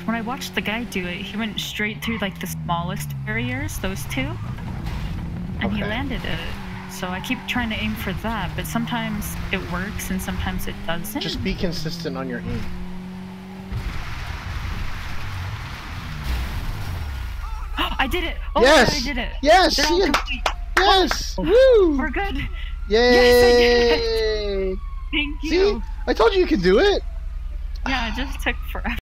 when I watched the guy do it, he went straight through like the smallest barriers, those two, and he landed it. So I keep trying to aim for that, but sometimes it works and sometimes it doesn't. Just be consistent on your aim. I did it! Oh yes! my God, I did it! Yes! They're all complete. Yes! Oh, woo! we're good! Yay! Yes, I did it! Thank you! See? I told you you could do it! Yeah, it just took forever.